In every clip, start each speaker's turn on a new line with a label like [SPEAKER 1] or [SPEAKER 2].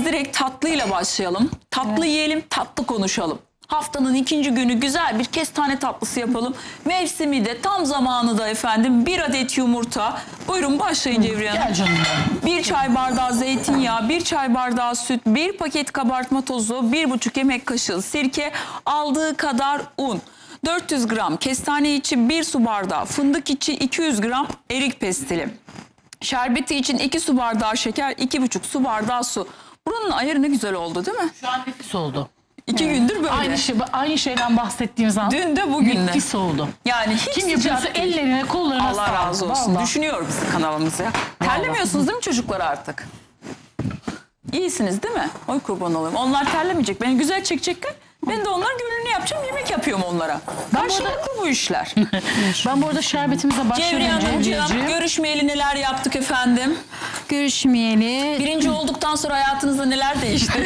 [SPEAKER 1] biz direkt tatlıyla başlayalım. Tatlı yiyelim, tatlı konuşalım. Haftanın 2. günü güzel bir kestane tatlısı yapalım. Mevsimi de tam zamanı da efendim. 1 adet yumurta. Buyurun başlayın Cevriye Hanım.
[SPEAKER 2] Gel canım.
[SPEAKER 1] 1 çay bardağı zeytinyağı, 1 çay bardağı süt, 1 paket kabartma tozu, 1,5 yemek kaşığı sirke, aldığı kadar un. 400 gram kestane için 1 su bardağı, fındık için 200 gram erik pestili. Şerbeti için 2 su bardağı şeker, 2,5 su bardağı su. Buranın ayarı ne güzel oldu değil mi?
[SPEAKER 2] Şu an nefis oldu.
[SPEAKER 1] 2 gündür böyle.
[SPEAKER 2] Aynı şeyden bahsettiğimiz an.
[SPEAKER 1] Dün de bugün de.
[SPEAKER 2] Nefis oldu.
[SPEAKER 1] Yani hiç
[SPEAKER 2] Kim yapıyorsa
[SPEAKER 1] sıcak değil.
[SPEAKER 2] ellerine kollarına
[SPEAKER 1] Allah
[SPEAKER 2] sağlık.
[SPEAKER 1] razı olsun.
[SPEAKER 2] Vallahi.
[SPEAKER 1] Düşünüyor bizim kanalımızı. Terlemiyorsunuz değil mi çocuklar artık? İyisiniz değil mi? Oy kurban olayım. Onlar terlemeyecek. Beni güzel çekecekler. Ben de onların gönlünü yapacağım. Yemek yapıyorum onlara. Karşılıklı bu işler.
[SPEAKER 2] Ben bu arada şerbetimize
[SPEAKER 1] Cevriye
[SPEAKER 2] başladım.
[SPEAKER 1] Hanımcığım, görüşmeyeli neler yaptık efendim?
[SPEAKER 3] Görüşmeyeli.
[SPEAKER 1] Birinci olduktan sonra hayatınızda neler değişti?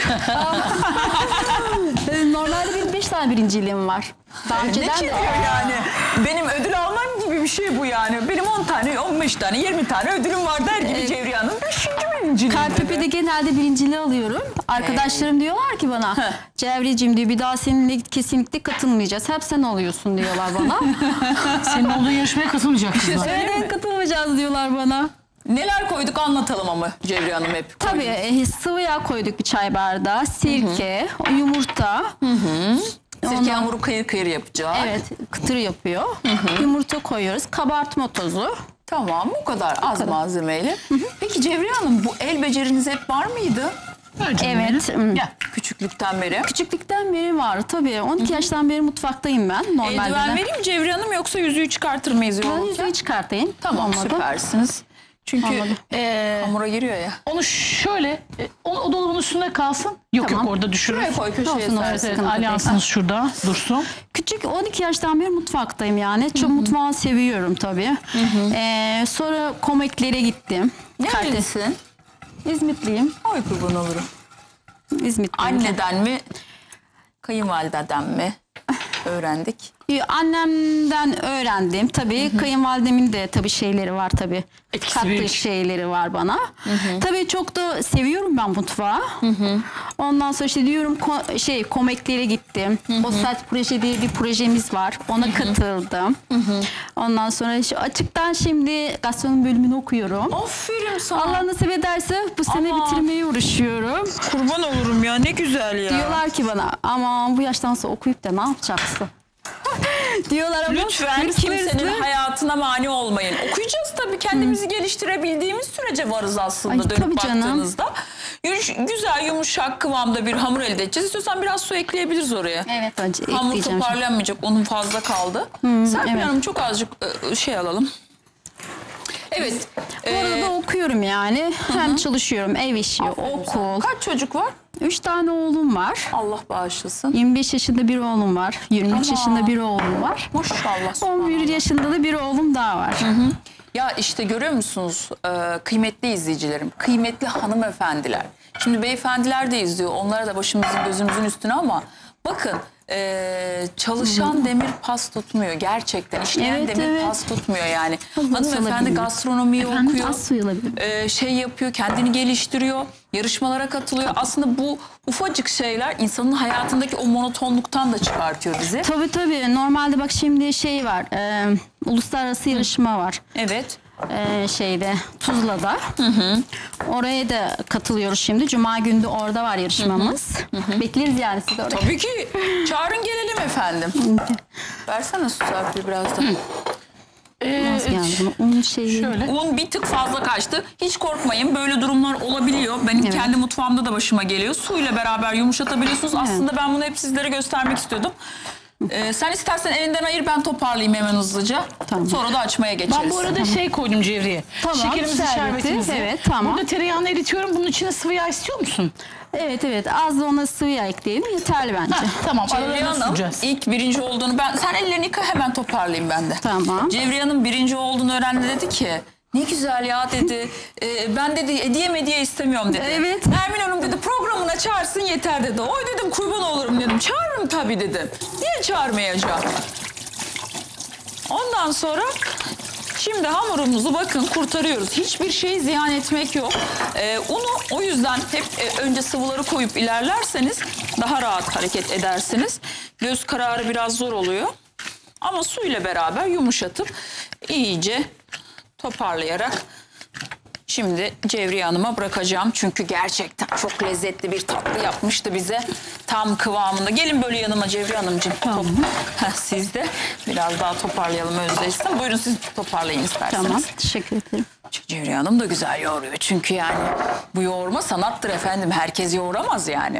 [SPEAKER 3] Normalde benim 5 tane birinciliğim var. Daha
[SPEAKER 1] Ne
[SPEAKER 3] önceden
[SPEAKER 1] ki
[SPEAKER 3] de.
[SPEAKER 1] diyor yani? Benim ödül almam gibi bir şey bu yani. Benim 10 tane, 15 tane, 20 tane ödülüm var der gibi Cevriye Hanım. 5. birinciliğim
[SPEAKER 3] Kalpepe'de genelde birinciliği alıyorum. Arkadaşlarım diyorlar ki bana, Cevriyeciğim diyor, bir daha seninle kesinlikle katılmayacağız. Hep sen oluyorsun diyorlar bana.
[SPEAKER 2] Senin olduğun yarışmaya katılmayacak kızlar.
[SPEAKER 3] Evet, katılmayacağız diyorlar bana.
[SPEAKER 1] Neler koyduk anlatalım ama Cevriye Hanım hep.
[SPEAKER 3] Tabii sıvı yağ koyduk bir çay bardağı, sirke, yumurta.
[SPEAKER 1] Sirke hamuru kıyır kıyır yapacağız.
[SPEAKER 3] Evet, kıtır yapıyor. Yumurta koyuyoruz, kabartma tozu.
[SPEAKER 1] Tamam, bu kadar az malzemeyle. Peki Cevriye Hanım, bu el beceriniz hep var mıydı?
[SPEAKER 3] Evet.
[SPEAKER 2] Gel.
[SPEAKER 1] Küçüklükten beri.
[SPEAKER 3] Küçüklükten beri var tabii. 12 yaştan beri mutfaktayım ben normalde.
[SPEAKER 1] Eldiven
[SPEAKER 3] de.
[SPEAKER 1] vereyim mi Cevriye Hanım, yoksa yüzüğü çıkartır mıyız
[SPEAKER 3] Ben
[SPEAKER 1] yoğururken?
[SPEAKER 3] yüzüğü çıkartayım.
[SPEAKER 1] Tamam,
[SPEAKER 3] Olmadı.
[SPEAKER 1] süpersiniz. Çünkü hamura giriyor ya.
[SPEAKER 2] Onu şöyle, o dolabın üstünde kalsın. Yok
[SPEAKER 3] Tamam.
[SPEAKER 2] yok, orada düşürürüz.
[SPEAKER 1] Şuraya koy, köşeye
[SPEAKER 3] Olsun,
[SPEAKER 1] sersin.
[SPEAKER 3] orası.
[SPEAKER 2] Evet,
[SPEAKER 3] Sıkıntı değil.
[SPEAKER 2] alyansınız şurada dursun.
[SPEAKER 3] Küçük 12 yaştan beri mutfaktayım yani. Çok mutfağı seviyorum tabii. Sonra komeklere gittim.
[SPEAKER 1] Nerelisin?
[SPEAKER 3] İzmitliyim.
[SPEAKER 1] Ay kurban olurum.
[SPEAKER 3] İzmitliyim.
[SPEAKER 1] Anneden mi, kayınvalideden mi öğrendik?
[SPEAKER 3] Annemden öğrendim. Tabii kayınvalidemin de tabii şeyleri var tabii.
[SPEAKER 2] Etkisi
[SPEAKER 3] Kattığı
[SPEAKER 2] büyük.
[SPEAKER 3] şeyleri var bana. Tabii çok da seviyorum ben mutfağı. Ondan sonra işte diyorum komeklere gittim. O saat proje diye bir projemiz var. Ona katıldım. Ondan sonra şu açıktan şimdi gastronomi bölümünü okuyorum.
[SPEAKER 1] Aferin sana.
[SPEAKER 3] Allah nasip ederse bu sene
[SPEAKER 1] Aman.
[SPEAKER 3] bitirmeye uğraşıyorum.
[SPEAKER 1] Kurban olurum ya, ne güzel ya.
[SPEAKER 3] Diyorlar ki bana, aman bu yaştan sonra okuyup da ne yapacaksın? Diyorlar ama
[SPEAKER 1] Lütfen kimsenin hayatına mani olmayın. Okuyacağız tabii, kendimizi geliştirebildiğimiz sürece varız aslında.
[SPEAKER 3] Ay,
[SPEAKER 1] dönüp
[SPEAKER 3] tabii canım.
[SPEAKER 1] baktığınızda. Güzel yumuşak kıvamda bir hamur elde edeceğiz. İstiyorsan biraz su ekleyebiliriz oraya.
[SPEAKER 3] Evet, acı
[SPEAKER 1] Hamur
[SPEAKER 3] ekleyeceğim.
[SPEAKER 1] toparlanmayacak, onun fazla kaldı. Serpil
[SPEAKER 3] evet.
[SPEAKER 1] Hanım, çok azıcık şey alalım. Evet.
[SPEAKER 3] Bu arada da okuyorum yani. Hem çalışıyorum, ev işi, okul.
[SPEAKER 1] Kaç çocuk var?
[SPEAKER 3] 3 tane oğlum var.
[SPEAKER 1] Allah bağışlasın.
[SPEAKER 3] 25 yaşında bir oğlum var. 23 yaşında bir oğlum var.
[SPEAKER 1] Maşallah.
[SPEAKER 3] 11 yaşında da bir oğlum daha var.
[SPEAKER 1] Ya işte görüyor musunuz kıymetli izleyicilerim, kıymetli hanımefendiler. Şimdi beyefendiler de izliyor, onlara da başımızın gözümüzün üstüne, ama bakın çalışan demir pas tutmuyor gerçekten. İşleyen
[SPEAKER 3] Evet,
[SPEAKER 1] demir
[SPEAKER 3] evet.
[SPEAKER 1] pas tutmuyor yani.
[SPEAKER 3] Allah
[SPEAKER 1] Hanımefendi
[SPEAKER 3] salabilir.
[SPEAKER 1] gastronomiyi okuyor.
[SPEAKER 3] Az su alabilirim.
[SPEAKER 1] Şey yapıyor, kendini geliştiriyor, yarışmalara katılıyor. Aslında bu ufacık şeyler insanın hayatındaki o monotonluktan da çıkartıyor bizi.
[SPEAKER 3] Tabii. Normalde bak şimdi şey var. Uluslararası yarışma var.
[SPEAKER 1] Evet.
[SPEAKER 3] Şeyde Tuzla'da. Oraya da katılıyoruz şimdi. Cuma günü de orada var yarışmamız. Bekleriz yani sizi oraya.
[SPEAKER 1] Tabii ki. Çağırın gelelim efendim. Versene su Serpil biraz da.
[SPEAKER 3] Az geldi. Onun şeyi.
[SPEAKER 2] Şöyle.
[SPEAKER 1] Un bir tık fazla kaçtı. Hiç korkmayın, böyle durumlar olabiliyor. Benim kendi mutfağımda da başıma geliyor. Suyla beraber yumuşatabiliyorsunuz. Aslında ben bunu hep sizlere göstermek istiyordum. Sen istersen elinden ayır, ben toparlayayım hemen hızlıca.
[SPEAKER 3] Tamam.
[SPEAKER 1] Sonra da açmaya geçeriz.
[SPEAKER 2] Ben bu arada şey koydum Cevriye.
[SPEAKER 3] Tamam,
[SPEAKER 2] Şekerimizi,
[SPEAKER 3] şerbeti,
[SPEAKER 2] şerbetimizi.
[SPEAKER 3] evet, tamam.
[SPEAKER 2] Burada tereyağını eritiyorum. Bunun içine sıvı yağ istiyor musun?
[SPEAKER 3] Evet. Az da ona sıvı yağ ekleyelim. Yeterli bence.
[SPEAKER 2] Tamam.
[SPEAKER 1] Cevriye
[SPEAKER 2] Aralarına
[SPEAKER 1] Hanım
[SPEAKER 2] süreceğiz.
[SPEAKER 1] ilk birinci olduğunu sen ellerini yıka, hemen toparlayayım ben de.
[SPEAKER 3] Tamam.
[SPEAKER 1] Cevriye Hanım birinci olduğunu öğrendi, dedi ki ne güzel ya dedi. Ben dedi hediye istemiyorum dedi.
[SPEAKER 3] Evet.
[SPEAKER 1] Nermin Hanım dedi programına çağırsın yeter dedi. Oy dedim, kurban olurum dedim. Çağırırım tabii dedim. Niye çağırmayacağım? Ondan sonra Şimdi hamurumuzu bakın kurtarıyoruz. Hiçbir şey ziyan etmek yok. Unu o yüzden hep önce sıvıları koyup ilerlerseniz daha rahat hareket edersiniz. Göz kararı biraz zor oluyor. Ama su ile beraber yumuşatıp iyice toparlayarak şimdi Cevriye Hanım'a bırakacağım. Çünkü gerçekten çok lezzetli bir tatlı yapmıştı bize. Tam kıvamında. Gelin böyle yanıma Cevriye Hanımcığım.
[SPEAKER 3] Tamam.
[SPEAKER 1] Siz de biraz daha toparlayalım özdeşsin. Buyurun siz toparlayın isterseniz.
[SPEAKER 3] Tamam, teşekkür ederim.
[SPEAKER 1] Cevriye Hanım da güzel yoğuruyor. Çünkü yani bu yoğurma sanattır efendim. Herkes yoğuramaz yani.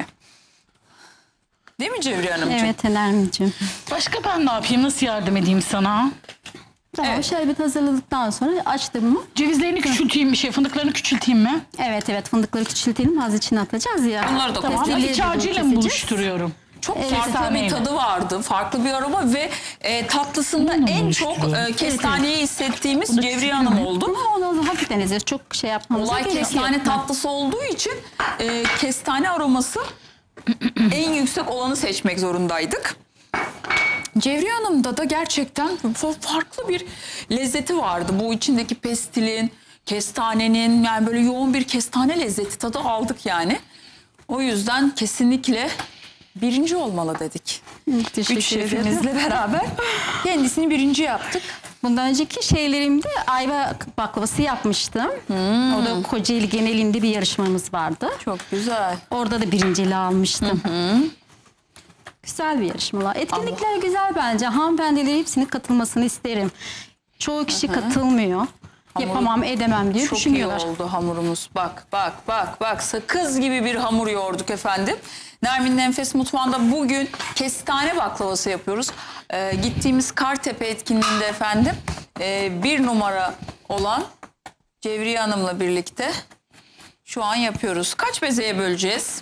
[SPEAKER 1] Değil mi Cevriye Hanımcığım?
[SPEAKER 3] Evet Nermin'ciğim.
[SPEAKER 2] Başka ben ne yapayım? Nasıl yardım edeyim sana?
[SPEAKER 3] Tamam,
[SPEAKER 1] Evet.
[SPEAKER 3] şerbet hazırladıktan sonra açtım mı?
[SPEAKER 2] Cevizlerini küçülteyim mi? Fındıklarını küçülteyim mi?
[SPEAKER 3] Evet, fındıkları küçültelim, az içine atacağız ya.
[SPEAKER 1] Bunları da
[SPEAKER 2] Tamam.
[SPEAKER 1] koyalım.
[SPEAKER 3] Pestilleri
[SPEAKER 2] İç
[SPEAKER 3] de
[SPEAKER 2] harcıyla mı
[SPEAKER 3] keseceğiz.
[SPEAKER 2] buluşturuyorum?
[SPEAKER 1] Çok
[SPEAKER 3] Evet,
[SPEAKER 1] farklı bir
[SPEAKER 2] kestaneyle.
[SPEAKER 1] tadı vardı. Farklı bir aroma ve tatlısında
[SPEAKER 2] Bununla
[SPEAKER 1] en
[SPEAKER 2] buluşturuyorum.
[SPEAKER 1] çok kestaneyi hissettiğimiz
[SPEAKER 2] da
[SPEAKER 1] Cevriye
[SPEAKER 2] küçük
[SPEAKER 1] Hanım
[SPEAKER 2] mü?
[SPEAKER 1] oldu.
[SPEAKER 3] Ama onu hafiften ezeceğiz. Çok şey yapmamıza
[SPEAKER 1] Olay
[SPEAKER 3] gerek yok.
[SPEAKER 1] kestane tatlısı olduğu için kestane aroması en yüksek olanı seçmek zorundaydık. Cevriye Hanım'da da gerçekten farklı bir lezzeti vardı. Bu içindeki pestilin, kestanenin yani böyle yoğun bir kestane lezzeti tadı aldık yani. O yüzden kesinlikle birinci olmalı dedik.
[SPEAKER 3] Teşekkür
[SPEAKER 1] Üç
[SPEAKER 3] ederim.
[SPEAKER 1] şefimizle beraber kendisini birinci yaptık.
[SPEAKER 3] Bundan önceki şeylerimde ayva baklavası yapmıştım. O da Kocaeli genelinde bir yarışmamız vardı.
[SPEAKER 1] Çok güzel.
[SPEAKER 3] Orada da birinciliği almıştım. Güzel bir yarışmalar. Etkinlikler güzel bence. Hanımefendilerin hepsinin katılmasını isterim. Çoğu kişi katılmıyor. Yapamam, edemem diye
[SPEAKER 1] Çok
[SPEAKER 3] düşünüyorlar.
[SPEAKER 1] iyi oldu hamurumuz. Bak. Sakız gibi bir hamur yoğurduk efendim. Nermin'in Enfes Mutfağı'nda bugün kestane baklavası yapıyoruz. Gittiğimiz Kartepe etkinliğinde efendim 1 numara olan Cevriye Hanım'la birlikte şu an yapıyoruz. Kaç bezeye böleceğiz?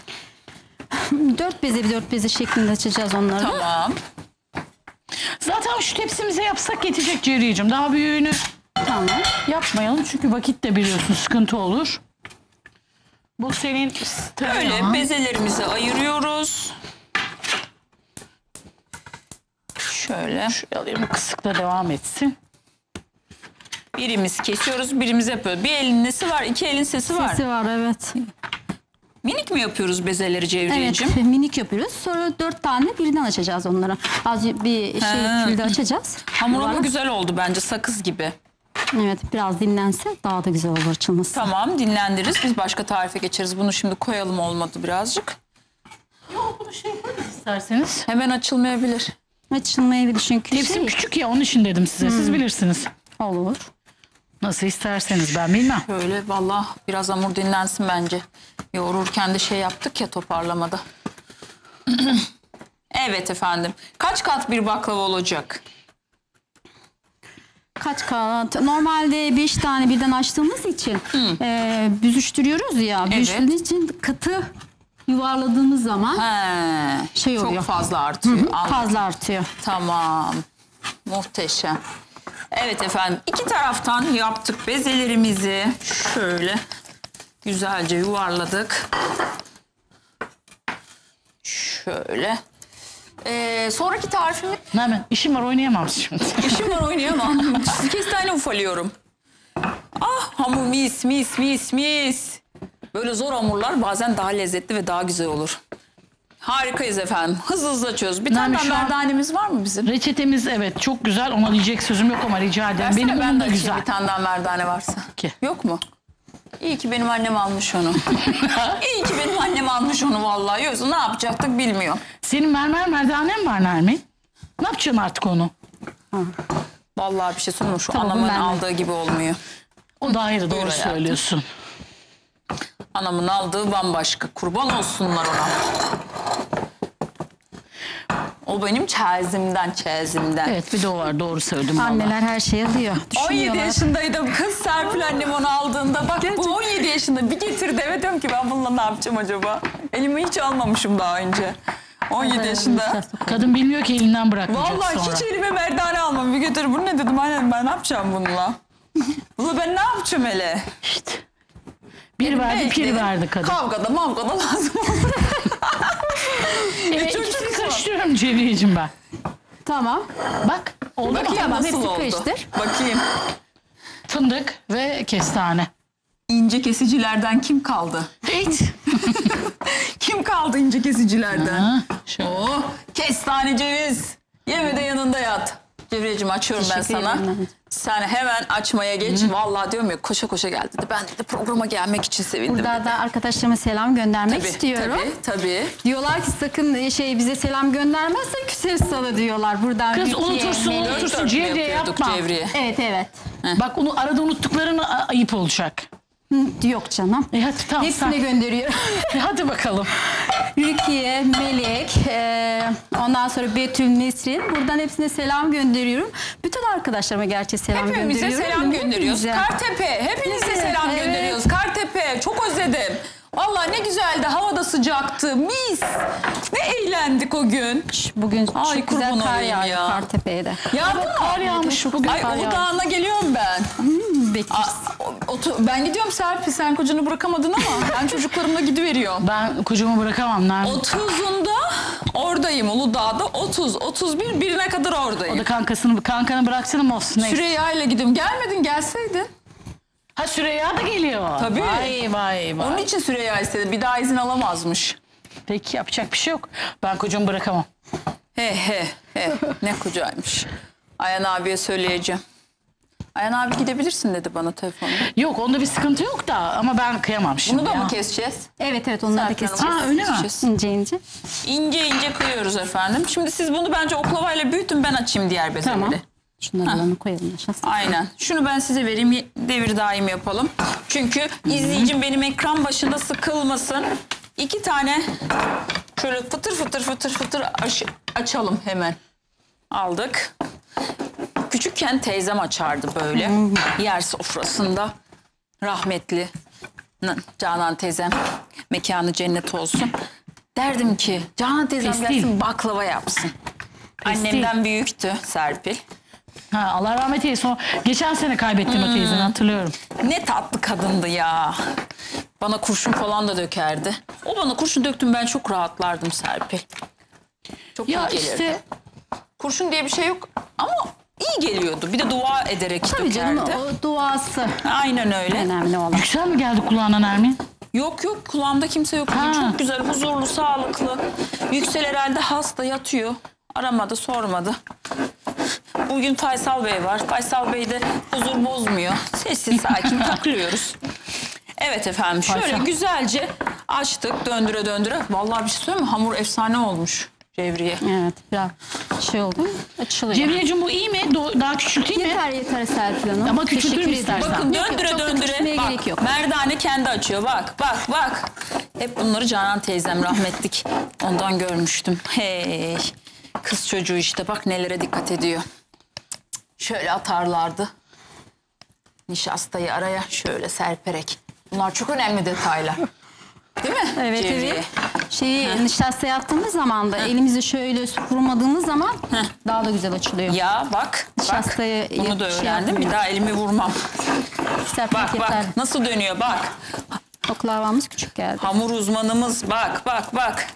[SPEAKER 3] 4 beze şeklinde açacağız onları.
[SPEAKER 1] Tamam.
[SPEAKER 2] Zaten şu tepsimize yapsak yetecek Cevriye'cim. Daha büyüğünü
[SPEAKER 3] Tamam.
[SPEAKER 2] yapmayalım. Çünkü vakit de biliyorsun sıkıntı olur. Bu senin
[SPEAKER 1] Böyle bezelerimizi ayırıyoruz. Şöyle.
[SPEAKER 2] Şuraya alayım, bu kısıkla devam etsin.
[SPEAKER 1] Birimiz kesiyoruz, birimiz yapıyoruz. Bir elin nesi var, iki elin sesi var.
[SPEAKER 3] Sesi var, evet.
[SPEAKER 1] Minik mi yapıyoruz bezeleri Cevriyeciğim?
[SPEAKER 3] Evet, minik yapıyoruz. Sonra 4 tane birden açacağız onları. Az bir külde açacağız.
[SPEAKER 1] Hamur ama
[SPEAKER 3] Yuvarlak.
[SPEAKER 1] güzel oldu bence, sakız gibi.
[SPEAKER 3] Evet, biraz dinlense daha da güzel olur açılması.
[SPEAKER 1] Tamam, dinlendiririz. Biz başka tarife geçeriz. Bunu şimdi koyalım, olmadı birazcık.
[SPEAKER 2] Yok, bunu şey yaparız isterseniz.
[SPEAKER 1] Hemen açılmayabilir.
[SPEAKER 3] Açılmayabilir çünkü
[SPEAKER 2] Tepsim küçük ya, onun için dedim size. Siz bilirsiniz.
[SPEAKER 3] olur.
[SPEAKER 2] Nasıl isterseniz, ben bilmem.
[SPEAKER 1] Böyle vallahi biraz hamur dinlensin bence. Yoğururken de şey yaptık ya, toparlamada. Evet efendim. Kaç kat bir baklava olacak?
[SPEAKER 3] Kaç kat? Normalde 5 tane birden açtığımız için büzüştürüyoruz ya. Büzüştürdüğümüz için katı yuvarladığımız zaman
[SPEAKER 1] He,
[SPEAKER 3] şey oluyor.
[SPEAKER 1] çok fazla artıyor. Anladım.
[SPEAKER 3] fazla artıyor.
[SPEAKER 1] Tamam. Muhteşem. Evet efendim, iki taraftan yaptık bezelerimizi. Şöyle güzelce yuvarladık. Şöyle. Sonraki tarifimi
[SPEAKER 2] Hemen işim var, oynayamam şimdi.
[SPEAKER 1] işim var, oynayamam. Kestane ufalıyorum. Ah, hamur mis. Böyle zor hamurlar bazen daha lezzetli ve daha güzel olur. Harikayız efendim. Hızlı açıyoruz. Bir tane
[SPEAKER 2] Nermin,
[SPEAKER 1] daha
[SPEAKER 2] şu an-
[SPEAKER 1] merdanemiz var mı bizim?
[SPEAKER 2] Reçetemiz evet çok güzel. Ona diyecek sözüm yok ama rica ederim.
[SPEAKER 1] Versene,
[SPEAKER 2] Benim
[SPEAKER 1] ben
[SPEAKER 2] unum
[SPEAKER 1] de
[SPEAKER 2] da
[SPEAKER 1] açayım
[SPEAKER 2] güzel.
[SPEAKER 1] bir tane daha merdane varsa.
[SPEAKER 2] Ki.
[SPEAKER 1] Yok mu? İyi ki benim annem almış onu. İyi ki benim annem almış onu vallahi. Yoksa ne yapacaktık bilmiyor.
[SPEAKER 2] Senin mermer merdanen var Nermin. Ne yapacaksın artık onu?
[SPEAKER 1] Vallahi bir şey söyleyeyim mi? Şu
[SPEAKER 3] Tamam,
[SPEAKER 1] anamın
[SPEAKER 3] ben de.
[SPEAKER 1] aldığı gibi olmuyor.
[SPEAKER 2] O da ayrı, doğru
[SPEAKER 1] hayatım.
[SPEAKER 2] söylüyorsun.
[SPEAKER 1] Anamın aldığı bambaşka. Kurban olsunlar ona. O benim çeyizimden.
[SPEAKER 2] Evet, bir de o var, doğru söyledim valla.
[SPEAKER 3] Anneler her şeyi alıyor.
[SPEAKER 1] 17
[SPEAKER 3] Düşünüyorlar.
[SPEAKER 1] yaşındaydım. Kız Serpil annem onu aldığında. Bak bu 17 yaşında bir getirdi. Evet, diyorum ki ben bununla ne yapacağım acaba? Elime hiç almamışım daha önce. 17 yaşında.
[SPEAKER 2] Kadın bilmiyor ki elinden bırakmayacak
[SPEAKER 1] Vallahi
[SPEAKER 2] sonra.
[SPEAKER 1] hiç elime merdane almam. Bir götür. Bu ne dedim annem, ben ne yapacağım bununla? Bunu ben ne yapacağım hele?
[SPEAKER 2] İşte. Bir verdi,
[SPEAKER 1] Evet,
[SPEAKER 2] pir
[SPEAKER 1] dedim.
[SPEAKER 2] verdi kadın.
[SPEAKER 1] Kavgada mavgada lazım olur.
[SPEAKER 2] Evet,
[SPEAKER 1] çocuk
[SPEAKER 2] ikisini
[SPEAKER 1] mu?
[SPEAKER 2] karıştırıyorum Cevriyeciğim ben.
[SPEAKER 3] Tamam.
[SPEAKER 2] Bak, oldu mu?
[SPEAKER 1] Bakayım
[SPEAKER 3] Tamam,
[SPEAKER 1] nasıl
[SPEAKER 3] hepsi
[SPEAKER 1] oldu?
[SPEAKER 3] karıştır.
[SPEAKER 1] Bakayım.
[SPEAKER 2] fındık ve kestane.
[SPEAKER 1] İnce kesicilerden kim kaldı?
[SPEAKER 2] Evet.
[SPEAKER 1] Kim kaldı ince kesicilerden?
[SPEAKER 2] Ha, şöyle.
[SPEAKER 1] Oh, kestane ceviz. Yeme de yanında yat. Cevriyeciğim açıyorum ben
[SPEAKER 3] Teşekkür
[SPEAKER 1] sana.
[SPEAKER 3] ederim.
[SPEAKER 1] Sen hemen açmaya geç. Vallahi diyorum ya koşa koşa gel dedi. Ben de programa gelmek için sevindim.
[SPEAKER 3] Burada da arkadaşlarıma selam göndermek istiyorum.
[SPEAKER 1] Tabii.
[SPEAKER 3] Diyorlar ki sakın bize selam göndermezsen küseriz sana diyorlar. Buradan
[SPEAKER 2] Kız
[SPEAKER 3] Rukiye,
[SPEAKER 2] unutursun,
[SPEAKER 3] Melek.
[SPEAKER 2] unutursun.
[SPEAKER 1] Dört
[SPEAKER 2] Cevriye
[SPEAKER 1] yapıyorduk
[SPEAKER 2] yapma.
[SPEAKER 1] Cevriye.
[SPEAKER 3] Evet.
[SPEAKER 2] Bak onu arada unuttukların ayıp olacak.
[SPEAKER 3] Yok canım.
[SPEAKER 2] Hadi tamam
[SPEAKER 3] Hepsine
[SPEAKER 2] sen.
[SPEAKER 3] gönderiyorum.
[SPEAKER 2] Hadi bakalım.
[SPEAKER 3] Rukiye, Melek, ondan sonra Betül, Nesrin. Buradan hepsine selam gönderiyorum. Bütün arkadaşlarıma gerçi selam
[SPEAKER 1] Hepimize
[SPEAKER 3] gönderiyorum.
[SPEAKER 1] selam gönderiyoruz.
[SPEAKER 3] Hepimize.
[SPEAKER 1] Kartepe. Hepinize
[SPEAKER 3] Evet,
[SPEAKER 1] selam
[SPEAKER 3] evet.
[SPEAKER 1] gönderiyoruz. Kartepe. Çok özledim. Vallahi ne güzeldi. Havada sıcaktı. Mis. Ne eğlendik o gün.
[SPEAKER 3] Bugün
[SPEAKER 1] Ay,
[SPEAKER 3] çok güzel
[SPEAKER 1] kurban
[SPEAKER 3] kar
[SPEAKER 1] olayım
[SPEAKER 3] yağıyor
[SPEAKER 1] ya.
[SPEAKER 3] Kartepe'ye de.
[SPEAKER 1] Yağdı mı?
[SPEAKER 2] Kar yağmış bugün.
[SPEAKER 1] Ay
[SPEAKER 3] kar
[SPEAKER 1] Uludağ'ına geliyorum ben.
[SPEAKER 3] Bekleriz.
[SPEAKER 1] Ben gidiyorum Serpil. Sen kocanı bırakamadın ama ben çocuklarımla gidiveriyorum.
[SPEAKER 2] Ben kocamı bırakamam. Nerede?
[SPEAKER 1] 30'unda oradayım Uludağ'da. 30, 31 birine kadar
[SPEAKER 2] O
[SPEAKER 1] oradayım.
[SPEAKER 2] da kankanı bıraksın mı olsun? Neyse.
[SPEAKER 1] Süreyya ile gidiyorum. Gelmedin gelseydin.
[SPEAKER 2] Ha Süreyya da geliyor.
[SPEAKER 1] Tabii.
[SPEAKER 2] Vay.
[SPEAKER 1] Onun için Süreyya istedi. Bir daha izin alamazmış.
[SPEAKER 2] Peki yapacak bir şey yok. Ben kocamı bırakamam.
[SPEAKER 1] He. Ne kocaymış. Ayhan abiye söyleyeceğim. Ayhan abi gidebilirsin dedi bana telefonda.
[SPEAKER 2] Yok onda bir sıkıntı yok da ama ben kıyamam şimdi
[SPEAKER 1] Bunu da
[SPEAKER 2] ya.
[SPEAKER 1] mı keseceğiz?
[SPEAKER 3] Evet onları da
[SPEAKER 1] Serpil Hanım.
[SPEAKER 3] keseceğiz.
[SPEAKER 2] Ha öyle mi?
[SPEAKER 1] Keseceğiz.
[SPEAKER 3] İnce ince.
[SPEAKER 1] İnce ince kıyıyoruz efendim. Şimdi siz bunu bence oklavayla büyütün ben açayım diğer bezelleri.
[SPEAKER 3] Tamam. Şunları koyalım aşağısına.
[SPEAKER 1] Aynen. Şunu ben size vereyim. Devir daim yapalım. Çünkü izleyicim benim ekran başında sıkılmasın. 2 tane şöyle fıtır açalım hemen. Aldık. Küçükken teyzem açardı böyle. Yer sofrasında. Rahmetli Canan teyzem. Mekanı cennet olsun. Derdim ki Canan teyzem
[SPEAKER 2] Pestil.
[SPEAKER 1] gelsin baklava yapsın.
[SPEAKER 2] Pestil.
[SPEAKER 1] Annemden büyüktü Serpil.
[SPEAKER 2] Ha, Allah rahmet eylesin. O, geçen sene kaybettim o teyzeni hatırlıyorum.
[SPEAKER 1] Ne tatlı kadındı ya. Bana kurşun falan da dökerdi. O bana kurşun döktüm ben çok rahatlardım Serpil. Çok
[SPEAKER 2] Ya
[SPEAKER 1] iyi gelirdi.
[SPEAKER 2] işte
[SPEAKER 1] Kurşun diye bir şey yok ama iyi geliyordu. Bir de dua ederek
[SPEAKER 3] Tabii canım
[SPEAKER 1] dökerdi.
[SPEAKER 3] o duası
[SPEAKER 1] Aynen öyle.
[SPEAKER 3] önemli olan.
[SPEAKER 2] yüksel mi geldi kulağına Nermin?
[SPEAKER 1] Yok kulağımda kimse yok.
[SPEAKER 2] Ha.
[SPEAKER 1] Çok güzel, huzurlu, sağlıklı. Yüksel herhalde hasta yatıyor. Aramadı, sormadı. Bugün Faysal Bey var. Faysal Bey de huzur bozmuyor. Sessiz sakin takılıyoruz. Evet efendim şöyle
[SPEAKER 2] Faysal.
[SPEAKER 1] güzelce açtık döndüre döndüre. Vallahi bir şey söyleyeyim mi? Hamur efsane olmuş Cevriye.
[SPEAKER 3] Evet biraz şey oldu açılıyor.
[SPEAKER 2] Cemileciğim bu iyi mi? Daha küçülteyim mi?
[SPEAKER 3] Yeter Serpil Hanım.
[SPEAKER 2] Ama küçültür
[SPEAKER 3] Teşekkür
[SPEAKER 2] mü
[SPEAKER 3] ederim.
[SPEAKER 2] istersen?
[SPEAKER 1] Bakın
[SPEAKER 3] Yok,
[SPEAKER 1] döndüre
[SPEAKER 3] çok da
[SPEAKER 1] döndüre.
[SPEAKER 3] küçültmeye
[SPEAKER 1] Bak
[SPEAKER 3] gerek yok.
[SPEAKER 1] merdane kendi açıyor. Bak. Hep bunları Canan teyzem rahmetlik ondan görmüştüm. Hey. Kız çocuğu işte bak nelere dikkat ediyor. Şöyle atarlardı. Nişastayı araya şöyle serperek. Bunlar çok önemli detaylar. Değil mi?
[SPEAKER 3] Evet
[SPEAKER 1] Cevriye?
[SPEAKER 3] evet. Nişasta yaptığımız zaman da elimizi şöyle vurmadığımız zaman daha da güzel açılıyor.
[SPEAKER 1] Ya bak.
[SPEAKER 3] Nişastayı
[SPEAKER 1] Bunu da
[SPEAKER 3] şey
[SPEAKER 1] öğrendim. Bir
[SPEAKER 3] yapmıyor.
[SPEAKER 1] daha elimi vurmam.
[SPEAKER 3] Serpil
[SPEAKER 1] Bak
[SPEAKER 3] yeter.
[SPEAKER 1] nasıl dönüyor bak.
[SPEAKER 3] Oklavamız küçük geldi.
[SPEAKER 1] Hamur uzmanımız bak.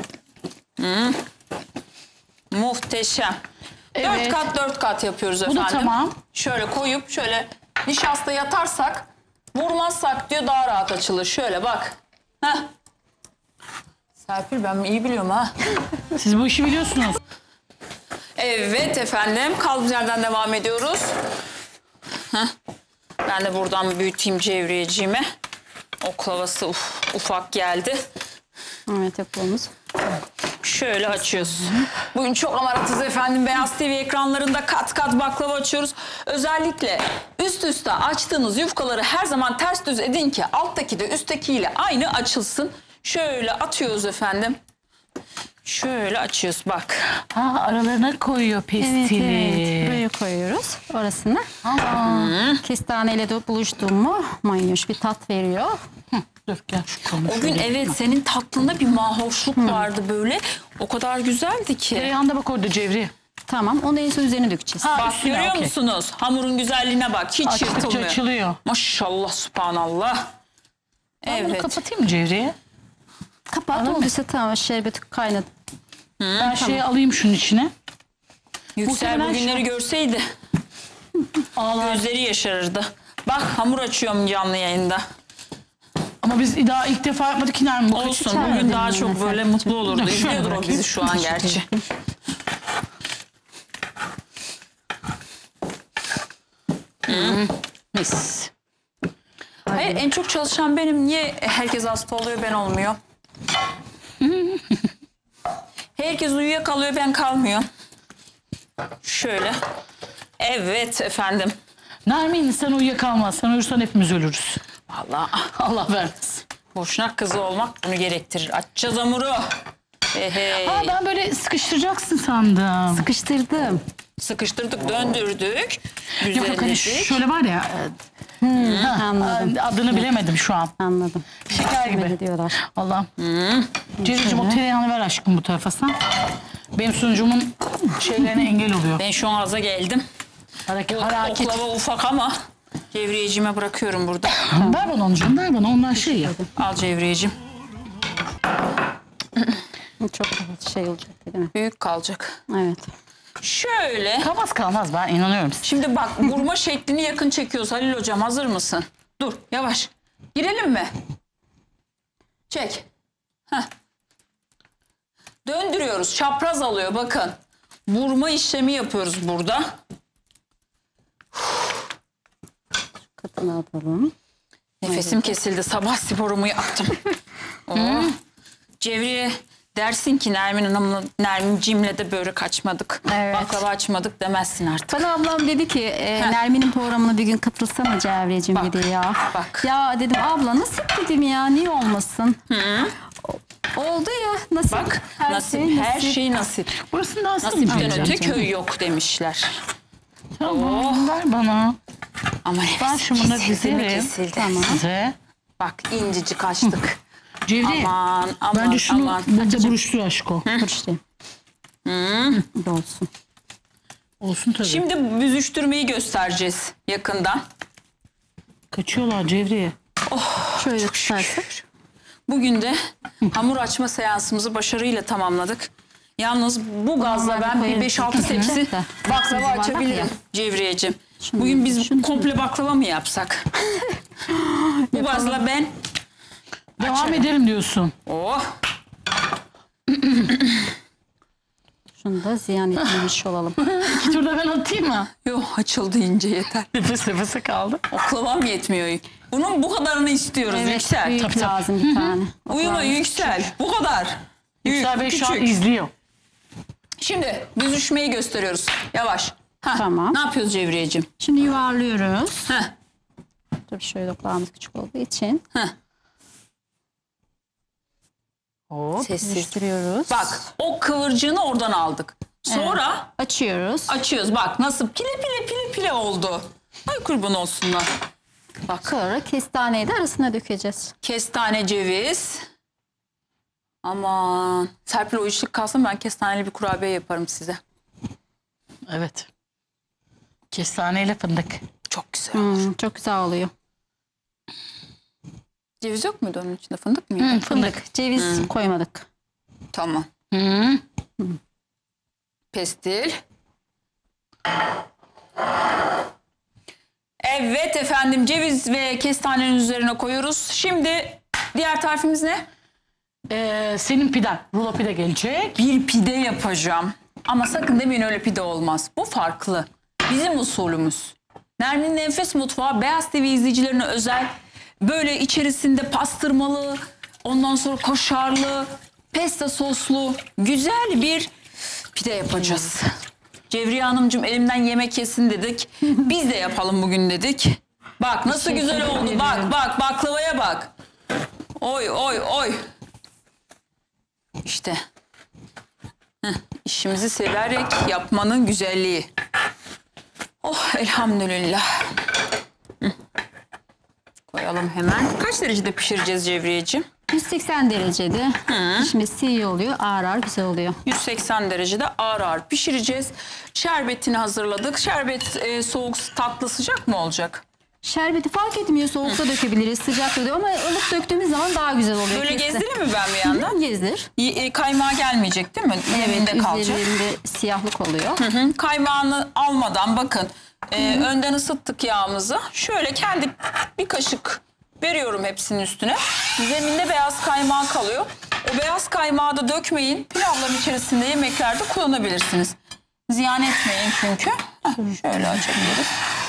[SPEAKER 1] Muhteşem.
[SPEAKER 2] Evet.
[SPEAKER 1] 4 kat yapıyoruz
[SPEAKER 2] Bu
[SPEAKER 1] efendim.
[SPEAKER 2] da tamam.
[SPEAKER 1] Şöyle koyup şöyle nişasta yatarsak vurmazsak diyor daha rahat açılır. Şöyle bak. Heh. Serpil ben iyi biliyorum ha.
[SPEAKER 2] Siz bu işi biliyorsunuz.
[SPEAKER 1] Evet efendim kaldığımız yerden devam ediyoruz. Heh. Ben de buradan büyüteyim Cevriyeciğime. Oklavası ufak geldi.
[SPEAKER 3] Evet oklavamız.
[SPEAKER 1] Şöyle açıyoruz. Bugün çok amaratız efendim. Beyaz TV ekranlarında kat kat baklava açıyoruz. Özellikle üst üste açtığınız yufkaları her zaman ters düz edin ki alttaki de üsttekiyle aynı açılsın. Şöyle atıyoruz efendim. Şöyle açıyoruz bak.
[SPEAKER 2] Ha aralarına koyuyor
[SPEAKER 3] Evet
[SPEAKER 2] pestili.
[SPEAKER 3] buraya koyuyoruz orasını. Kestaneyle de buluştuğum mu manyoş bir tat veriyor.
[SPEAKER 2] Dur gel şu konu.
[SPEAKER 1] O gün evet senin tatlında bir mahoşluk vardı böyle. O kadar güzeldi ki.
[SPEAKER 2] Reyhan'da bak orada Cevriye.
[SPEAKER 3] Tamam onu en son üzerine dökeceğiz.
[SPEAKER 2] Ha,
[SPEAKER 1] Bak
[SPEAKER 2] üstüne,
[SPEAKER 1] görüyor
[SPEAKER 2] okey.
[SPEAKER 1] musunuz? Hamurun güzelliğine bak. Hiç
[SPEAKER 2] Açtıkça
[SPEAKER 1] yırtılmıyor.
[SPEAKER 2] açılıyor.
[SPEAKER 1] Maşallah subhanallah.
[SPEAKER 2] Ben bunu
[SPEAKER 1] Evet.
[SPEAKER 2] kapatayım mı Cevriye?
[SPEAKER 3] Kapat olduysa tamam şerbeti kaynadı.
[SPEAKER 2] Ben şeyi alayım şunun içine.
[SPEAKER 1] Yüksel
[SPEAKER 2] Muhtemelen
[SPEAKER 1] bugünleri görseydi
[SPEAKER 2] Ağlar.
[SPEAKER 1] gözleri yaşarırdı. Bak hamur açıyorum canlı yayında.
[SPEAKER 2] Ama biz daha ilk defa yapmadık ki Nermin. Bu kaçıncı
[SPEAKER 1] Olsun bugün
[SPEAKER 2] çağırdın
[SPEAKER 1] daha
[SPEAKER 2] beni
[SPEAKER 1] çok
[SPEAKER 2] mesela?
[SPEAKER 1] böyle mutlu olurdu.
[SPEAKER 2] Dur, şöyle
[SPEAKER 1] İzliyordur o
[SPEAKER 2] bırakayım.
[SPEAKER 1] bizi şu an gerçi.
[SPEAKER 2] Mis.
[SPEAKER 1] Hayır en çok çalışan benim. Niye herkes hasta oluyor ben olmuyor? Herkes uyuyakalıyor ben kalmıyorum. Şöyle. Evet efendim.
[SPEAKER 2] Nermin sen uyuyakalmaz. Sen uyursan hepimiz ölürüz.
[SPEAKER 1] Vallahi
[SPEAKER 2] Allah vermesin.
[SPEAKER 1] boşnak kızı olmak bunu gerektirir. Açacağız hamuru. Hey hey.
[SPEAKER 2] Ha, ben böyle sıkıştıracaksın sandım.
[SPEAKER 3] Sıkıştırdım.
[SPEAKER 1] Sıkıştırdık, döndürdük.
[SPEAKER 2] Yok yok hani
[SPEAKER 1] Düzenledik.
[SPEAKER 2] şöyle var ya.
[SPEAKER 3] Anladım.
[SPEAKER 2] Adını bilemedim şu an.
[SPEAKER 3] Anladım.
[SPEAKER 2] Şeker gibi.
[SPEAKER 3] Öyle diyorlar.
[SPEAKER 2] Allah'ım. Cevizciğim o tereyağını ver aşkım bu tarafa sen. Benim sunucumun şeylerine engel oluyor.
[SPEAKER 1] Ben şu an aza geldim.
[SPEAKER 2] Hareket.
[SPEAKER 1] Oklava ufak ama Cevriyeciğime bırakıyorum burada.
[SPEAKER 2] Ver bana onu canım, ver bana. Onlar şey ya.
[SPEAKER 1] Al Cevriyeciğim.
[SPEAKER 3] Çok şey olacak değil mi?
[SPEAKER 1] Büyük kalacak.
[SPEAKER 3] Evet.
[SPEAKER 1] Şöyle.
[SPEAKER 2] Kalmaz kalmaz, ben inanıyorum size.
[SPEAKER 1] Şimdi bak vurma şeklini yakın çekiyoruz. Halil hocam hazır mısın? Dur yavaş. Girelim mi? Çek. Heh. Döndürüyoruz. Çapraz alıyor bakın. Vurma işlemi yapıyoruz burada.
[SPEAKER 3] Katını atalım.
[SPEAKER 1] Nefesim kesildi. Sabah sporumu yaptım. Oh. Cevriye dersin ki Nermin Hanım'la Nermin'cimle de börek açmadık.
[SPEAKER 3] Evet.
[SPEAKER 1] Baklava açmadık demezsin artık.
[SPEAKER 3] Bana ablam dedi ki Nermin'in programına bir gün katılsana Cevriyeciğim
[SPEAKER 1] Bak,
[SPEAKER 3] dedi ya.
[SPEAKER 1] bak.
[SPEAKER 3] Ya dedim abla nasip dedim ya niye olmasın? Oldu ya nasip.
[SPEAKER 1] Bak
[SPEAKER 3] her
[SPEAKER 1] nasip,
[SPEAKER 3] şey
[SPEAKER 1] her
[SPEAKER 3] nasip.
[SPEAKER 1] şey nasip.
[SPEAKER 2] Burası nasıl
[SPEAKER 1] Nasipten öte köy yok demişler.
[SPEAKER 2] Tamam, ver bana.
[SPEAKER 1] Ama
[SPEAKER 2] Ben
[SPEAKER 1] nefesim
[SPEAKER 2] şunu da
[SPEAKER 1] kesildi mi
[SPEAKER 2] dizerim.
[SPEAKER 1] kesildi.
[SPEAKER 2] Size.
[SPEAKER 1] Bak incecik açtık.
[SPEAKER 2] Cevriye.
[SPEAKER 1] Aman aman
[SPEAKER 2] Bence şunu
[SPEAKER 1] aman.
[SPEAKER 2] burada buruştur aşko.
[SPEAKER 3] Dur işte. Bu olsun.
[SPEAKER 2] Olsun tabii.
[SPEAKER 1] Şimdi büzüştürmeyi göstereceğiz yakından.
[SPEAKER 2] Kaçıyorlar Cevriye.
[SPEAKER 3] Şöyle tutarsak.
[SPEAKER 1] Bugün de hamur açma seansımızı başarıyla tamamladık. Yalnız bu gazla
[SPEAKER 3] Normalde
[SPEAKER 1] ben bir
[SPEAKER 3] koyarız
[SPEAKER 1] 5-6
[SPEAKER 3] içine
[SPEAKER 1] tepsi
[SPEAKER 3] de.
[SPEAKER 1] baklava
[SPEAKER 3] Bardak
[SPEAKER 1] açabilirim
[SPEAKER 3] ya.
[SPEAKER 1] Cevriyeciğim.
[SPEAKER 3] Şunu-
[SPEAKER 1] Bugün biz
[SPEAKER 3] şunu-
[SPEAKER 1] komple baklava mı yapsak? Bu gazla ben...
[SPEAKER 2] Devam ederim diyorsun.
[SPEAKER 1] Oh!
[SPEAKER 3] Şunu da ziyan etmemiş olalım.
[SPEAKER 2] İki turda ben atayım mı?
[SPEAKER 1] Yok açıldı ince yeter.
[SPEAKER 2] Nefes nefese kaldı.
[SPEAKER 1] Oklavam yetmiyor. Bunun bu kadarını istiyoruz.
[SPEAKER 3] Evet
[SPEAKER 1] Yüksel.
[SPEAKER 3] büyük
[SPEAKER 2] Tabii.
[SPEAKER 3] lazım bir tane.
[SPEAKER 1] Uyuma
[SPEAKER 3] Oklava
[SPEAKER 1] yüksel. Bu kadar.
[SPEAKER 2] Yüksel Bey şu an
[SPEAKER 1] küçük.
[SPEAKER 2] izliyor.
[SPEAKER 1] Şimdi büzüşmeyi gösteriyoruz. Yavaş. Hah,
[SPEAKER 3] Tamam.
[SPEAKER 1] Ne yapıyoruz Cevriyeciğim?
[SPEAKER 3] Şimdi yuvarlıyoruz.
[SPEAKER 1] Heh,
[SPEAKER 3] Tabii şöyle oklağımız küçük olduğu için.
[SPEAKER 1] heh.
[SPEAKER 2] Hop.
[SPEAKER 1] Sessiz.
[SPEAKER 3] Büzüştürüyoruz.
[SPEAKER 1] Bak o kıvırcığını oradan aldık. Sonra
[SPEAKER 3] Açıyoruz.
[SPEAKER 1] açıyoruz. Bak nasıl pile oldu. Ay kurban olsunlar. Bak
[SPEAKER 3] Sonra kestaneyi de arasına dökeceğiz.
[SPEAKER 1] kestane ceviz. Aman. Serpil o işlik kalsın ben kestaneli bir kurabiye yaparım size.
[SPEAKER 2] Evet. Kestaneyle fındık.
[SPEAKER 1] Çok güzel olur.
[SPEAKER 3] Çok güzel oluyor.
[SPEAKER 1] Ceviz yok muydu onun içinde? Fındık mıydı?
[SPEAKER 2] Fındık.
[SPEAKER 3] Ceviz koymadık.
[SPEAKER 1] Tamam.
[SPEAKER 2] Hı.
[SPEAKER 1] Pestil. Evet efendim ceviz ve kestanenin üzerine koyuyoruz. Şimdi diğer tarifimiz ne?
[SPEAKER 2] Senin piden. Rulo pide gelecek.
[SPEAKER 1] Bir pide yapacağım. Ama sakın demeyin öyle pide olmaz. Bu farklı. Bizim usulümüz. Nermin'in Enfes Mutfağı Beyaz TV izleyicilerine özel böyle içerisinde pastırmalı, ondan sonra kaşarlı, pesto soslu güzel bir pide yapacağız. Cevriye Hanımcığım elimden yemek yesin dedik. Biz de yapalım bugün dedik. Bak nasıl güzel oldu. Bak baklavaya bak. Oy oy oy. İşte. İşimizi severek yapmanın güzelliği. Oh elhamdülillah. Koyalım hemen. Kaç derecede pişireceğiz Cevriyeciğim?
[SPEAKER 3] 180 derecede. Pişmesi iyi oluyor. Ağır ağır güzel oluyor.
[SPEAKER 1] 180 derecede ağır ağır pişireceğiz. Şerbetini hazırladık. Şerbet soğuk, tatlı, sıcak mı olacak?
[SPEAKER 3] Şerbeti fark etmiyor. Soğukta dökebiliriz. Sıcak oluyor ama ılık döktüğümüz zaman daha güzel oluyor.
[SPEAKER 1] Böyle
[SPEAKER 3] Kesin.
[SPEAKER 1] gezdireyim mi ben bir yandan?
[SPEAKER 3] Gezdir.
[SPEAKER 1] Kaymağı gelmeyecek değil mi?
[SPEAKER 3] Evet,
[SPEAKER 1] Elinde kalacak.
[SPEAKER 3] üzerinde siyahlık oluyor.
[SPEAKER 1] Kaymağını almadan bakın Önden ısıttık yağımızı. Şöyle kendi bir kaşık veriyorum hepsinin üstüne. Zeminde beyaz kaymağı kalıyor. O beyaz kaymağı da dökmeyin. Pilavların içerisinde yemeklerde kullanabilirsiniz. Ziyan etmeyin çünkü. Şöyle açabiliriz.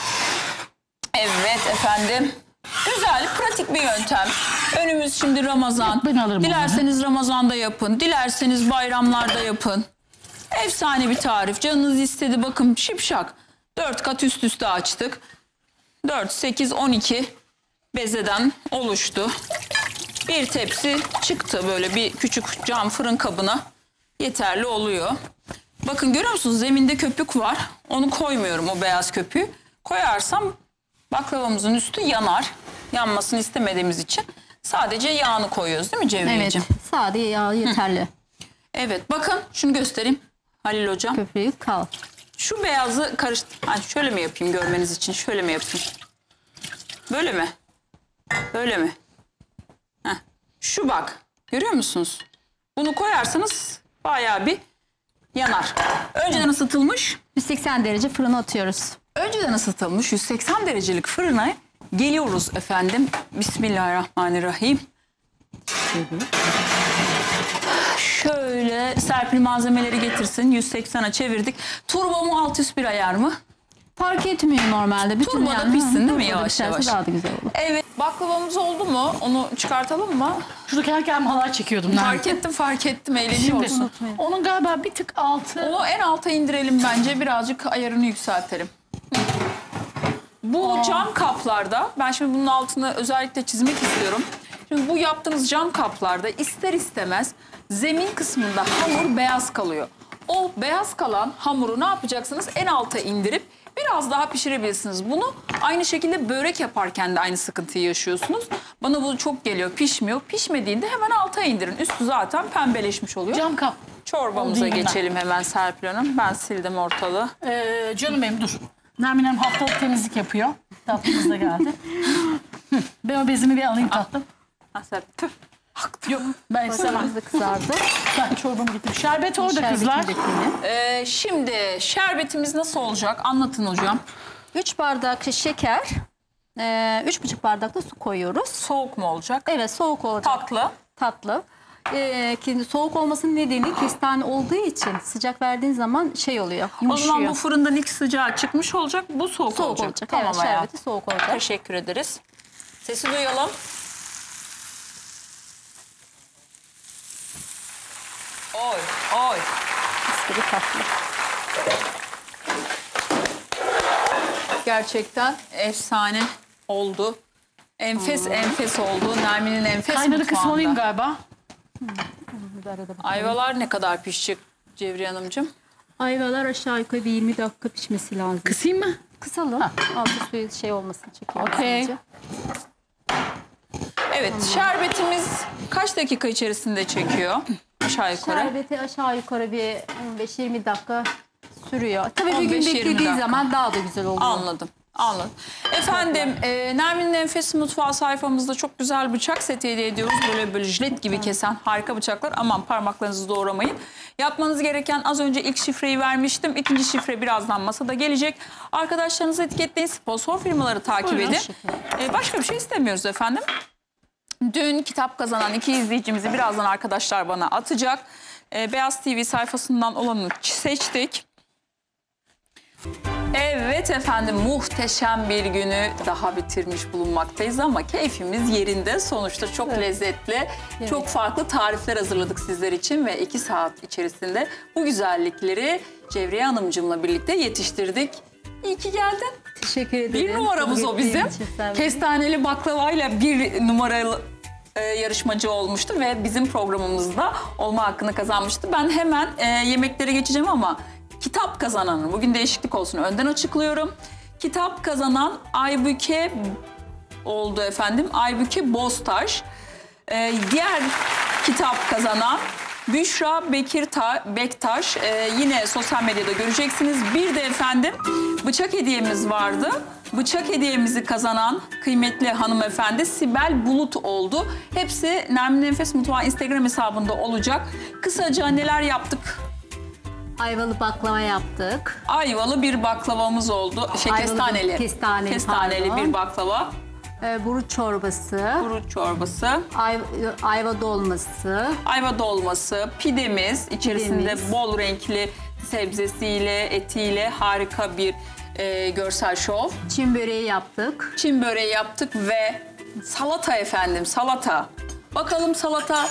[SPEAKER 1] Evet efendim. Güzel, pratik bir yöntem. Önümüz şimdi Ramazan.
[SPEAKER 2] Ben alırım
[SPEAKER 1] Dilerseniz Ramazan'da yapın. Dilerseniz bayramlarda yapın. Efsane bir tarif. Canınız istedi, bakın şipşak. 4 kat üst üste açtık. 4, 8, 12 bezeden oluştu. Bir tepsi çıktı, böyle bir küçük cam fırın kabına yeterli oluyor. Bakın görüyor musunuz, zeminde köpük var. Onu koymuyorum, o beyaz köpüğü. Koyarsam baklavamızın üstü yanar. Yanmasını istemediğimiz için sadece yağını koyuyoruz değil mi
[SPEAKER 3] Evet.
[SPEAKER 1] Cevriyeciğim?
[SPEAKER 3] Sade yağ yeterli.
[SPEAKER 1] Evet, bakın şunu göstereyim Halil Hocam.
[SPEAKER 3] Köpüğü kal.
[SPEAKER 1] Şu beyazı şöyle mi yapayım görmeniz için? Şöyle mi yapayım? Böyle mi? Böyle mi? Heh. Şu bak. Görüyor musunuz? Bunu koyarsanız bayağı bir yanar. Önceden ısıtılmış.
[SPEAKER 3] 180 derece fırına atıyoruz.
[SPEAKER 1] Önceden ısıtılmış 180 derecelik fırına geliyoruz efendim. Bismillahirrahmanirrahim. Şöyle Serpil malzemeleri getirsin. 180'a çevirdik. Turbo mu alt üst bir ayar mı?
[SPEAKER 3] Fark etmiyor normalde. Bütün
[SPEAKER 1] Turboda pişsin değil mi
[SPEAKER 3] turboda
[SPEAKER 1] yavaş
[SPEAKER 3] pişerse
[SPEAKER 1] yavaş?
[SPEAKER 3] Daha da güzel olur.
[SPEAKER 1] Evet. Baklavamız oldu mu? Onu çıkartalım mı?
[SPEAKER 2] Şurada kendi kendime halay çekiyordum.
[SPEAKER 1] Fark ettim.
[SPEAKER 2] Şimdi
[SPEAKER 1] Eğleniyorsun.
[SPEAKER 2] onun galiba bir tık altı.
[SPEAKER 1] Onu en alta indirelim bence. Birazcık ayarını yükseltelim. Bu cam kaplarda, ben şimdi bunun altını özellikle çizmek istiyorum. Şimdi bu yaptığımız cam kaplarda ister istemez zemin kısmında hamur beyaz kalıyor. O beyaz kalan hamuru ne yapacaksınız? En alta indirip biraz daha pişirebilirsiniz. Bunu aynı şekilde börek yaparken de aynı sıkıntıyı yaşıyorsunuz. Bana bu çok geliyor, pişmiyor. Pişmediğinde hemen alta indirin. Üstü zaten pembeleşmiş oluyor.
[SPEAKER 2] Cam kap.
[SPEAKER 1] Çorbamıza
[SPEAKER 2] Olduğu yandan.
[SPEAKER 1] geçelim hemen Serpil Hanım. Ben sildim ortalığı.
[SPEAKER 2] Canım benim dur. Nermin Hanım haftalık temizlik yapıyor. Tatlımız da geldi. Ben o bezimi bir alayım tatlım.
[SPEAKER 1] Ha, Serpil. Tüh.
[SPEAKER 2] Yok ben istemem.
[SPEAKER 3] Baklavamız da kızardı.
[SPEAKER 2] Ben çorbamı getirdim. Şerbet orada
[SPEAKER 3] Şerbetini
[SPEAKER 2] kızlar.
[SPEAKER 3] dökelim.
[SPEAKER 1] Şimdi şerbetimiz nasıl olacak? Anlatın hocam.
[SPEAKER 3] 3 bardak şeker, 3,5 bardak da su koyuyoruz.
[SPEAKER 1] Soğuk mu olacak?
[SPEAKER 3] Evet, soğuk olacak.
[SPEAKER 1] Tatlı.
[SPEAKER 3] Tatlı. Soğuk olmasının nedeni kestane olduğu için sıcak verdiğin zaman şey oluyor,
[SPEAKER 1] O
[SPEAKER 3] yumuşuyor.
[SPEAKER 1] zaman bu fırından ilk sıcağı çıkmış olacak. Bu soğuk olacak. Tamam
[SPEAKER 3] evet,
[SPEAKER 1] hayatım.
[SPEAKER 3] şerbeti soğuk olacak.
[SPEAKER 1] Teşekkür ederiz. Sesi duyalım. Oy, oy.
[SPEAKER 3] Mis gibi tatlı.
[SPEAKER 1] Gerçekten efsane oldu. Enfes oldu. Nermin'in enfes
[SPEAKER 2] Kaynadı kısmı alayım
[SPEAKER 1] mutfağında.
[SPEAKER 2] galiba.
[SPEAKER 3] Bir arada bakalım.
[SPEAKER 1] Ayvalar ne kadar pişecek Cevriye Hanımcığım?
[SPEAKER 3] Ayvalar aşağı yukarı bir 20 dakika pişmesi lazım.
[SPEAKER 2] Kısayım mı?
[SPEAKER 3] Kısalım. Altı suyu şey olmasın, çekiyor.
[SPEAKER 2] Okey.
[SPEAKER 3] sadece.
[SPEAKER 1] Evet, şerbetimiz kaç dakika içerisinde çekiyor? Aşağı yukarı.
[SPEAKER 3] Şerbeti aşağı yukarı bir 15-20 dakika sürüyor. Tabii bir gün
[SPEAKER 1] 15-20
[SPEAKER 3] beklediği
[SPEAKER 1] dakika.
[SPEAKER 3] zaman daha da güzel oluyor.
[SPEAKER 1] Anladım. Efendim, Nermin'in Enfes Mutfağı sayfamızda çok güzel bıçak seti hediye ediyoruz. Böyle jilet gibi kesen harika bıçaklar. Aman parmaklarınızı doğramayın. Yapmanız gereken, az önce ilk şifreyi vermiştim. İkinci şifre birazdan masada gelecek. Arkadaşlarınızı etiketleyin. Sponsor firmaları takip
[SPEAKER 2] Buyurun.
[SPEAKER 1] edin. Başka bir şey istemiyoruz efendim. Dün kitap kazanan 2 izleyicimizi birazdan arkadaşlar bana atacak. Beyaz TV sayfasından olanı seçtik. Evet efendim, muhteşem bir günü daha bitirmiş bulunmaktayız ama keyfimiz yerinde. Sonuçta çok lezzetli, çok farklı tarifler hazırladık sizler için ve 2 saat içerisinde bu güzellikleri Cevriye Hanımcığımla birlikte yetiştirdik. İyi ki geldin.
[SPEAKER 3] Teşekkür ederim.
[SPEAKER 1] Bir numaramız o bizim. Kestaneli baklavayla bir numaralı yarışmacı olmuştu ve bizim programımızda olma hakkını kazanmıştı. Ben hemen yemeklere geçeceğim ama kitap kazananı, bugün değişiklik olsun, önden açıklıyorum. Kitap kazanan Aybüke oldu efendim. Aybüke Boztaş. Diğer kitap kazanan Büşra Bektaş. Yine sosyal medyada göreceksiniz. Bir de efendim bıçak hediyemiz vardı. Bıçak hediyemizi kazanan kıymetli hanımefendi Sibel Bulut oldu. Hepsi Nermin Enfes Mutfağı Instagram hesabında olacak. Kısaca neler yaptık
[SPEAKER 3] Ayvalı baklava yaptık.
[SPEAKER 1] Ayvalı bir baklavamız oldu.
[SPEAKER 3] Ayvalı,
[SPEAKER 1] Kestaneli.
[SPEAKER 3] kestaneli,
[SPEAKER 1] bir
[SPEAKER 3] pardon.
[SPEAKER 1] baklava.
[SPEAKER 3] Burut çorbası,
[SPEAKER 1] Kuru çorbası.
[SPEAKER 3] ayva dolması,
[SPEAKER 1] Ayva dolması, pidemiz, içerisinde
[SPEAKER 3] Pidemiz.
[SPEAKER 1] bol renkli sebzesiyle, etiyle harika bir görsel şov.
[SPEAKER 3] Çin böreği yaptık.
[SPEAKER 1] Çin böreği yaptık ve salata efendim, salata. Bakalım salata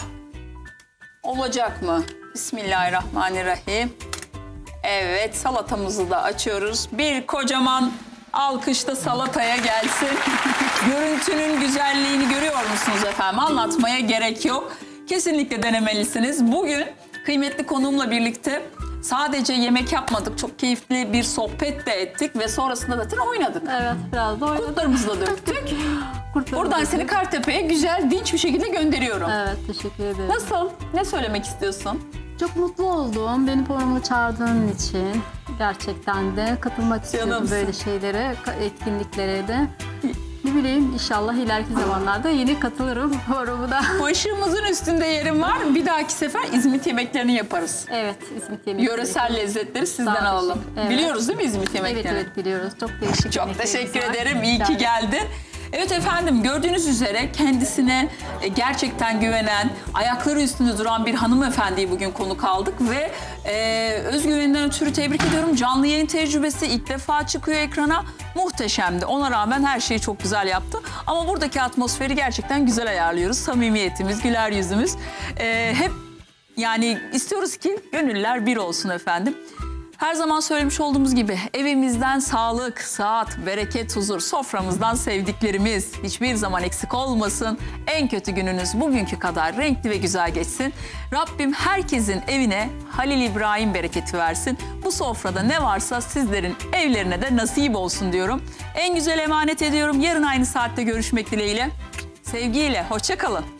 [SPEAKER 1] olacak mı? Bismillahirrahmanirrahim. Evet, salatamızı da açıyoruz. Bir kocaman alkış da salataya gelsin. Görüntünün güzelliğini görüyor musunuz efendim? Anlatmaya gerek yok. Kesinlikle denemelisiniz. Bugün kıymetli konuğumla birlikte sadece yemek yapmadık. Çok keyifli bir sohbet de ettik ve sonrasında zaten oynadık.
[SPEAKER 3] Evet, biraz da oynadık.
[SPEAKER 1] Kurtlarımızı da döktük.
[SPEAKER 3] Kurtardık.
[SPEAKER 1] Buradan seni Kartepe'ye güzel, dinç bir şekilde gönderiyorum.
[SPEAKER 3] Evet, teşekkür ederim.
[SPEAKER 1] Nasıl? Ne söylemek istiyorsun?
[SPEAKER 3] Çok mutlu oldum. Beni programa çağırdığın için. Gerçekten de katılmak istiyorum
[SPEAKER 1] Canımsın.
[SPEAKER 3] böyle şeylere, etkinliklere de. Ne bileyim, inşallah ileriki zamanlarda yine katılırım programına.
[SPEAKER 1] Başımızın üstünde yerim var. Bir dahaki sefer İzmit yemeklerini yaparız.
[SPEAKER 3] Evet, İzmit yemekleri.
[SPEAKER 1] Yöresel lezzetleri sizden
[SPEAKER 3] Sağ ol,
[SPEAKER 1] alalım.
[SPEAKER 3] teşekkür- evet.
[SPEAKER 1] Biliyoruz değil mi İzmit yemeklerini?
[SPEAKER 3] Evet, evet biliyoruz. Çok değişik
[SPEAKER 1] Çok
[SPEAKER 3] yemeklerimiz
[SPEAKER 1] teşekkür
[SPEAKER 3] var.
[SPEAKER 1] ederim. İyi ki
[SPEAKER 3] Yani
[SPEAKER 1] geldin. Evet efendim, gördüğünüz üzere kendisine gerçekten güvenen, ayakları üstünde duran bir hanımefendiyi bugün konuk aldık ve özgüveninden ötürü tebrik ediyorum. Canlı yayın tecrübesi ilk defa çıkıyor ekrana. Muhteşemdi. Ona rağmen her şeyi çok güzel yaptı. Ama buradaki atmosferi gerçekten güzel ayarlıyoruz. Samimiyetimiz, güler yüzümüz. Hep yani istiyoruz ki gönüller bir olsun efendim. Her zaman söylemiş olduğumuz gibi evimizden sağlık, sıhhat, bereket, huzur, soframızdan sevdiklerimiz hiçbir zaman eksik olmasın. En kötü gününüz bugünkü kadar renkli ve güzel geçsin. Rabbim herkesin evine Halil İbrahim bereketi versin. Bu sofrada ne varsa sizlerin evlerine de nasip olsun diyorum. En güzel emanet ediyorum. Yarın aynı saatte görüşmek dileğiyle. Sevgiyle, hoşça kalın.